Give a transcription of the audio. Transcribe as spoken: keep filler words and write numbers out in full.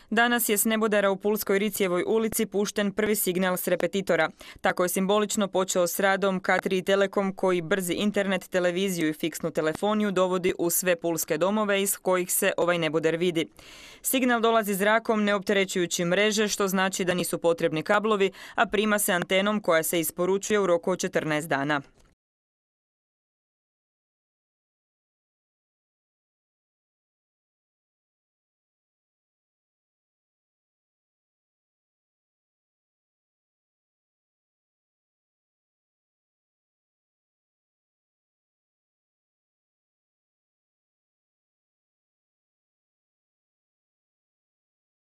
Danas je s nebodera u Pulskoj Ricjevoj ulici pušten prvi signal s repetitora. Tako je simbolično počeo s radom K tri Telekom koji brzi internet, televiziju i fiksnu telefoniju dovodi u sve pulske domove iz kojih se ovaj neboder vidi. Signal dolazi zrakom ne opterećujući mreže, što znači da nisu potrebni kablovi, a prima se antenom koja se isporučuje u roku od četrnaest dana.